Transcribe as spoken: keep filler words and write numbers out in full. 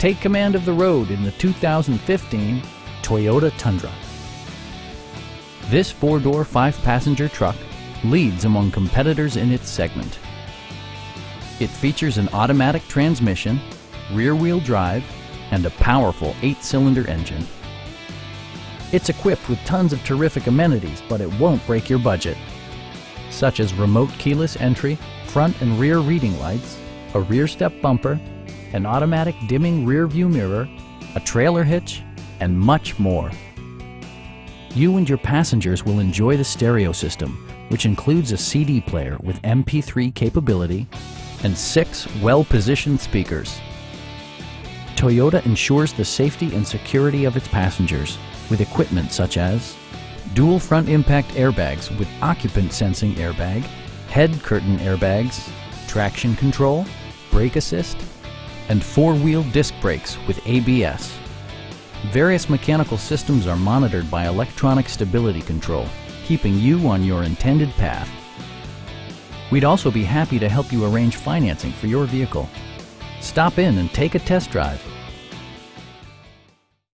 Take command of the road in the two thousand fifteen Toyota Tundra. This four-door, five-passenger truck leads among competitors in its segment. It features an automatic transmission, rear-wheel drive, and a powerful eight-cylinder engine. It's equipped with tons of terrific amenities, but it won't break your budget, such as remote keyless entry, front and rear reading lights, a rear step bumper, an automatic dimming rear view mirror, a trailer hitch, and much more. You and your passengers will enjoy the stereo system, which includes a C D player with M P three capability and six well-positioned speakers. Toyota ensures the safety and security of its passengers with equipment such as dual front impact airbags with occupant sensing airbag, head curtain airbags, traction control, brake assist, and four-wheel disc brakes with A B S. Various mechanical systems are monitored by electronic stability control, keeping you on your intended path. We'd also be happy to help you arrange financing for your vehicle. Stop in and take a test drive.